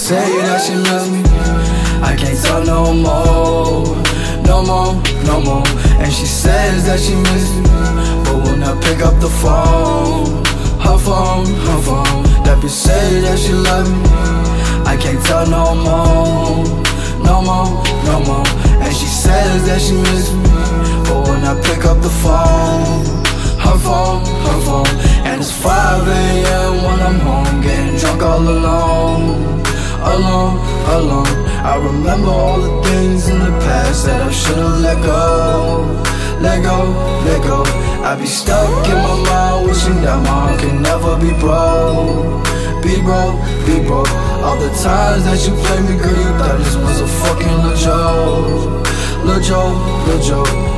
say that she loves me, I can't tell no more, no more, no more. And she says that she misses me, but will not pick up the phone. Her phone, her phone. That bitch say that she love me, I can't tell no more, no more, no more. And she says that she misses me, but will not pick up the phone. Her phone, her phone. And it's 5 AM when I'm home, getting drunk all alone, alone, alone. I remember all the things in the past that I should've let go, let go, let go. I be stuck in my mind, wishing that my heart can never be broke, be broke, be broke. All the times that you played me, girl, you thought this was a fucking little joke, little joke, little joke.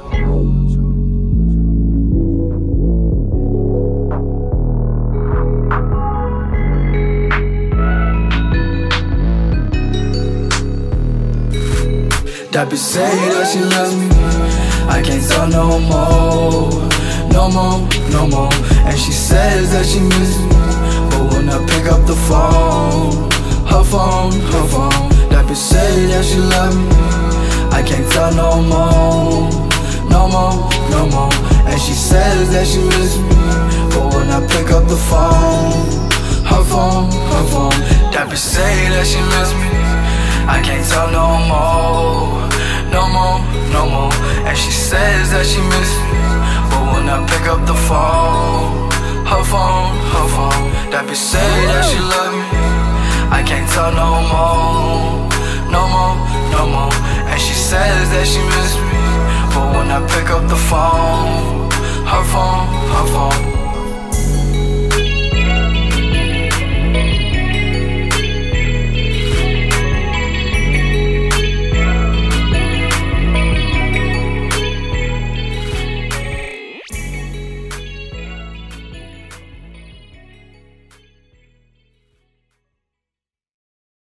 That bitch say that she loves me, I can't tell no more, no more, no more. And she says that she misses me, but will not pick up the phone. Her phone, her phone. That bitch say that she loves me, I can't tell no more, no more, no more. And she says that she misses me, but will not pick up the phone. Her phone, her phone. That bitch say that she misses me, I can't tell no more, no more, no more. And she says that she misses me, but will not pick up the phone. Her phone, her phone. That bitch say that she love me, I can't tell no more, no more, no more. And she says that she misses me, but will not pick up the phone. Her phone,